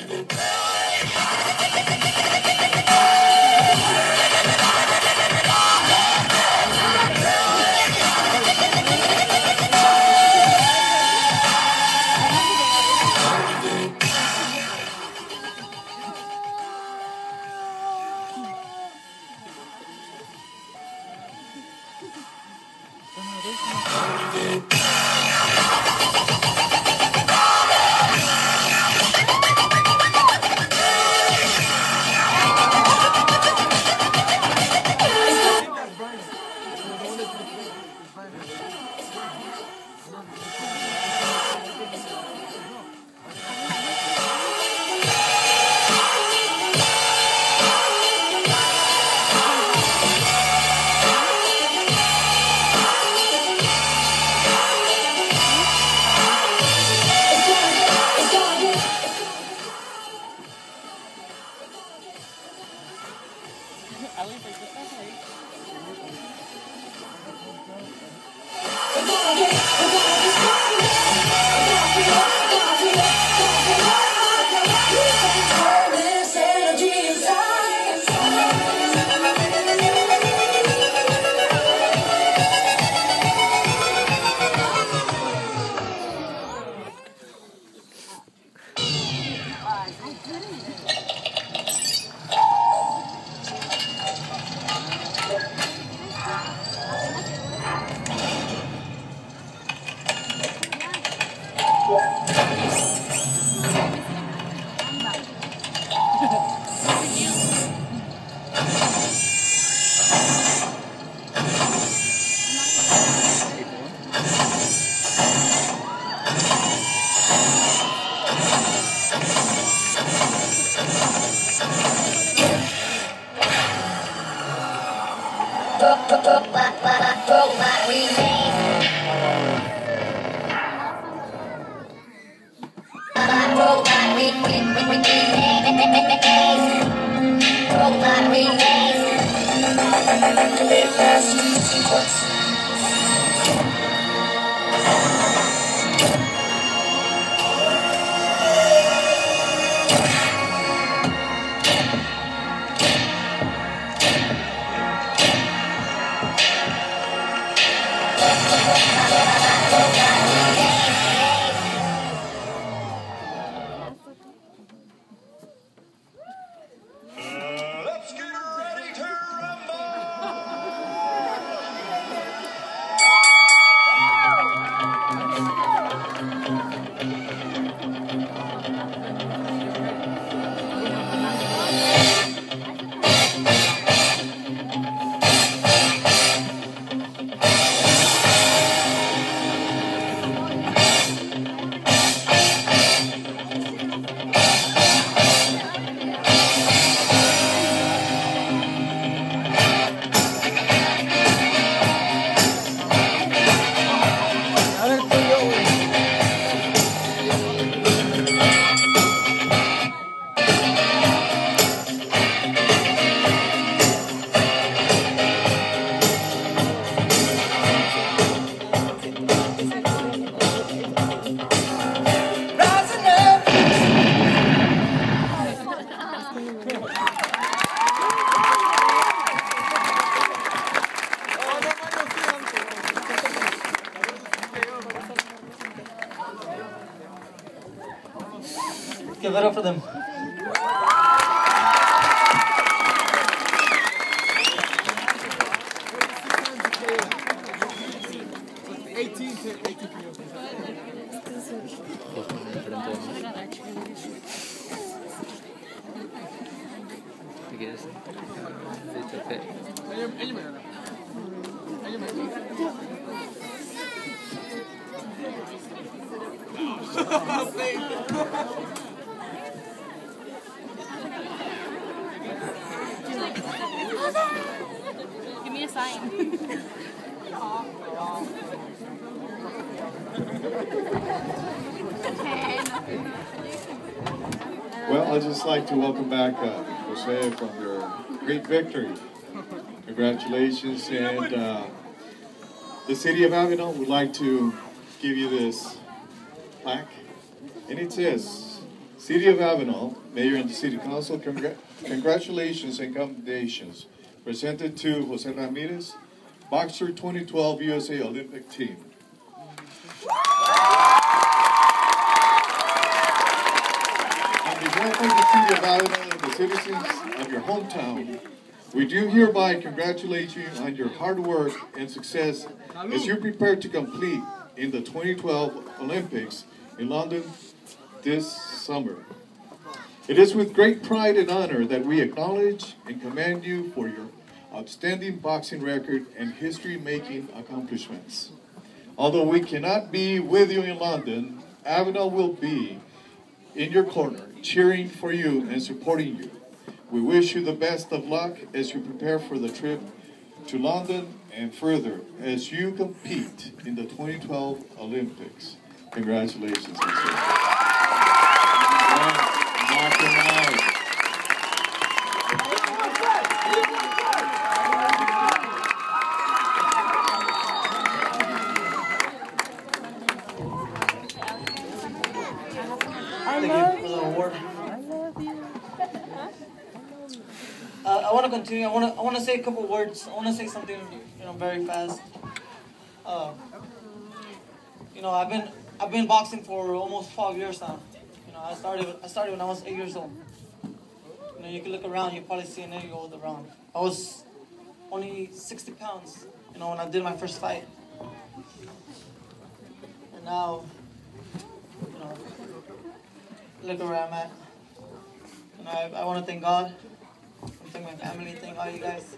Give it up for them. Give me a sign. Well, I'd just like to welcome back Jose from your great victory. Congratulations, and the City of Avenal would like to give you this plaque, and it says, City of Avenal, Mayor and the City Council, congratulations and commendations presented to Jose Ramirez, Boxer 2012 USA Olympic Team. On behalf of the City of Avenal and the citizens of your hometown, we do hereby congratulate you on your hard work and success as you prepare to compete in the 2012 Olympics in London this summer. It is with great pride and honor that we acknowledge and commend you for your outstanding boxing record and history-making accomplishments. Although we cannot be with you in London, Avenal will be in your corner, cheering for you and supporting you. We wish you the best of luck as you prepare for the trip to London and further as you compete in the 2012 Olympics. Congratulations, Mr. Thank you for the award. I want to continue. I want to say a couple words. I want to say something, very fast. I've been boxing for almost 12 years now. I started when I was 8 years old. You can look around, you probably see an 8-year-old around. I was only 60 pounds, when I did my first fight. And now, look where I'm at. I want to thank God. I thank my family, thank all you guys.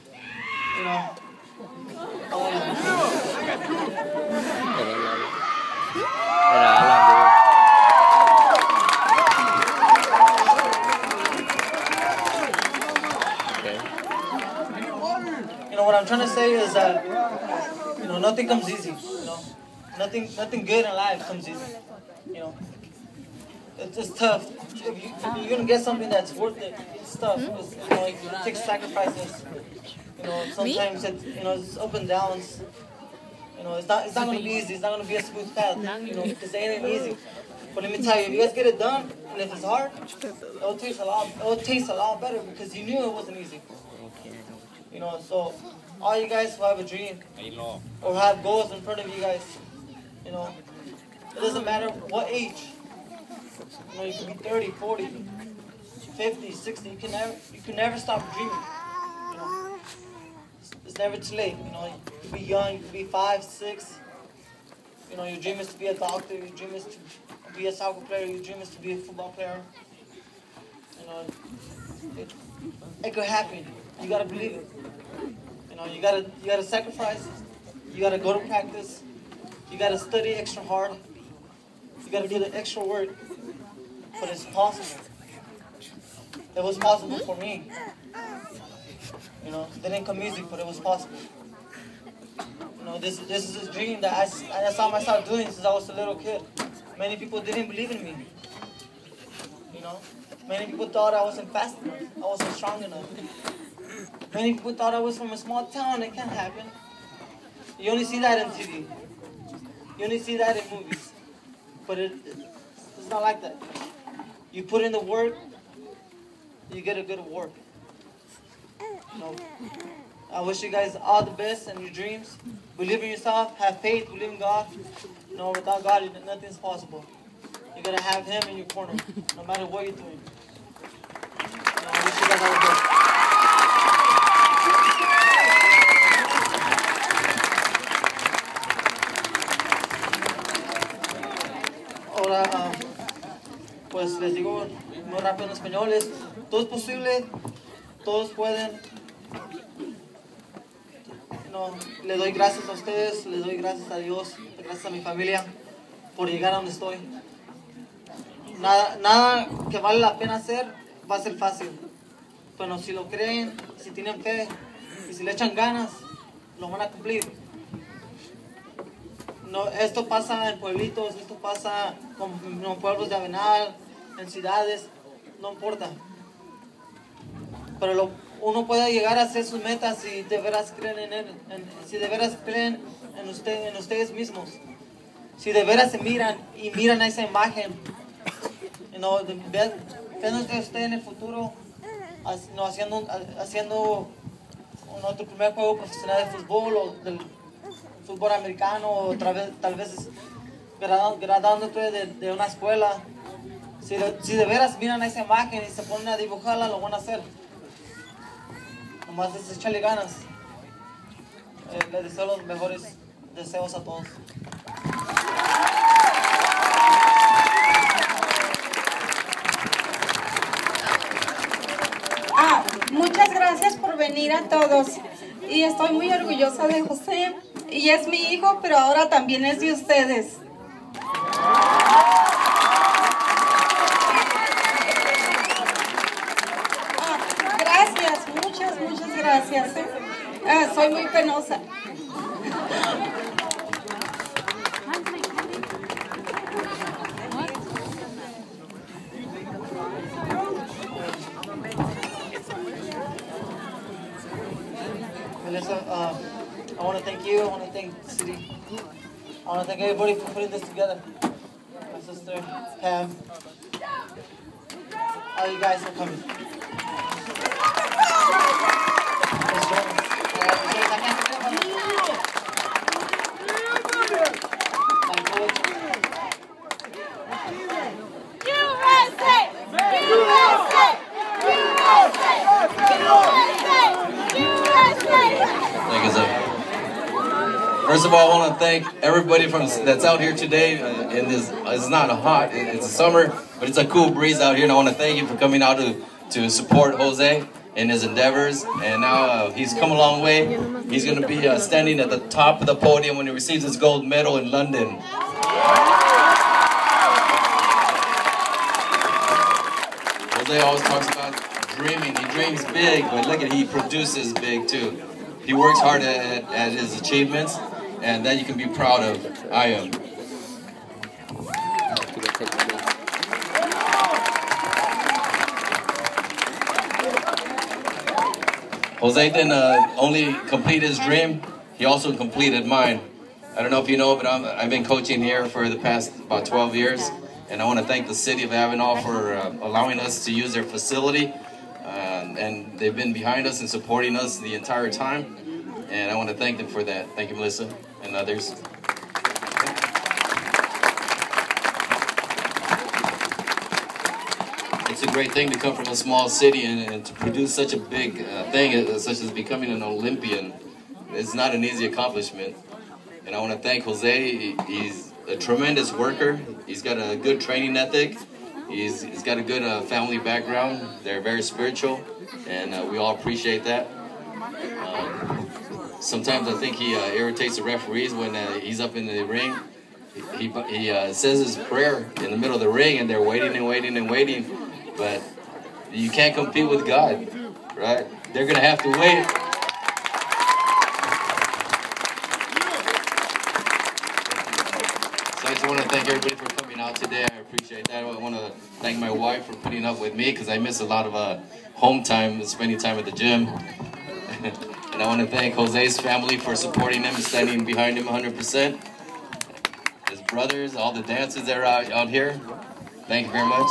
What I'm trying to say is that, nothing comes easy. Nothing good in life comes easy. It's tough. If you're gonna get something that's worth it, it's tough. It takes sacrifices. Sometimes it's up and downs. It's not gonna be easy. It's not gonna be a smooth path. Because it ain't easy. But let me tell you, if you guys get it done, and if it's hard, it will taste a lot better because you knew it wasn't easy. So all you guys who have a dream or have goals in front of you guys, it doesn't matter what age. You can be 30, 40, 50, 60. You can never stop dreaming. It's never too late. You can be young, you can be 5, 6. Your dream is to be a doctor. Your dream is to be a soccer player. Your dream is to be a football player. It could happen. You gotta believe it. You gotta sacrifice. You gotta go to practice. You gotta study extra hard. You gotta do the extra work. But it's possible. It was possible for me. It didn't come easy, but it was possible. This is a dream that I saw myself doing since I was a little kid. Many people didn't believe in me. Many people thought I wasn't fast enough. I wasn't strong enough. Many people thought I was from a small town. It can't happen. You only see that in TV. You only see that in movies. But it's not like that. You put in the work, you get a good award. I wish you guys all the best in your dreams. Believe in yourself, have faith, believe in God. Without God, nothing's possible. You gotta have Him in your corner, no matter what you're doing. I wish you guys all the best. Ahora, pues les digo muy rápido en español, todo es posible, todos pueden. Le doy gracias a ustedes, le doy gracias a Dios, gracias a mi familia por llegar a donde estoy. Nada que vale la pena hacer va a ser fácil. Pero si lo creen, si tienen fe y si le echan ganas, lo van a cumplir. Esto pasa en pueblitos, esto pasa con pueblos de Avenal, en ciudades, no importa. Pero uno puede llegar a hacer sus metas si de veras creen en él, si de veras creen en ustedes mismos, si de veras se miran y miran a esa imagen you know, viendo que usted en el futuro, no, haciendo tu primer juego profesional de fútbol o del fútbol americano, o tal vez graduándote de una escuela. Si de veras miran esa imagen y se ponen a dibujarla, lo van a hacer. Nomás es echarle ganas. Les deseo los mejores deseos a todos. Muchas gracias por venir a todos. Y estoy muy orgullosa de José. Y es mi hijo, pero ahora también es de ustedes. Gracias, muchas gracias. Soy muy penosa. Melissa, I want to thank you. I want to thank the city. I want to thank everybody for putting this together. My sister, Pam, all you guys for coming. Thank you, sir. First of all, I want to thank everybody that's out here today. In this, it's not hot, it's summer, but it's a cool breeze out here, and I want to thank you for coming out to support Jose in his endeavors. And now he's come a long way. He's going to be standing at the top of the podium when he receives his gold medal in London. Jose always talks about dreaming. He dreams big, but look at he produces big too. He works hard at his achievements, and that you can be proud of. I am. Jose didn't only complete his dream, he also completed mine. I don't know if you know, but I've been coaching here for the past about 12 years, and I want to thank the city of Avenal for allowing us to use their facility. And they've been behind us and supporting us the entire time. And I want to thank them for that. Thank you, Melissa, and others. It's a great thing to come from a small city and to produce such a big thing, such as becoming an Olympian. It's not an easy accomplishment. And I want to thank Jose. He's a tremendous worker. He's got a good training ethic. He's got a good family background. They're very spiritual, and we all appreciate that. Sometimes I think he irritates the referees when he's up in the ring. He says his prayer in the middle of the ring, and they're waiting and waiting and waiting. But you can't compete with God, right? They're going to have to wait. So I just want to thank everybody for coming out today. I appreciate that. I want to thank my wife for putting up with me because I miss a lot of home time, spending time at the gym. And I want to thank Jose's family for supporting him and standing behind him 100%. His brothers, all the dancers that are out here. Thank you very much.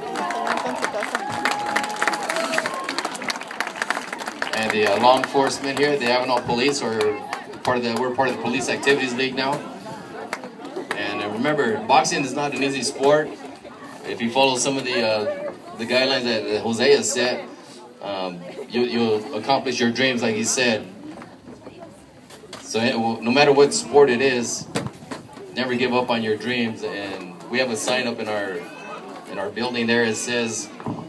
And the law enforcement here, the Avenal Police, we're part of the Police Activities League now. And remember, boxing is not an easy sport. If you follow some of the guidelines that Jose has set, you'll accomplish your dreams, like he said. So no matter what sport it is, never give up on your dreams. And we have a sign up in our building there. It says,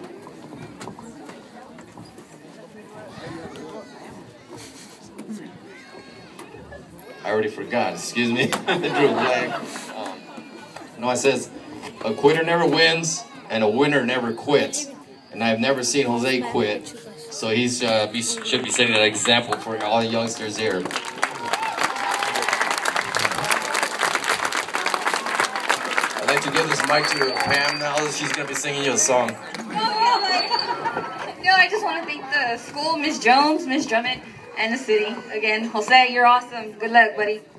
I already forgot, excuse me. I drew a blank. No, it says, a quitter never wins and a winner never quits. And I've never seen Jose quit. So he should be setting an example for all the youngsters here. I'd like to give this mic to Pam now. She's going to be singing you a song. I just want to thank the school, Miss Jones, Miss Drummond, and the city. Again, Jose, you're awesome. Good luck, buddy.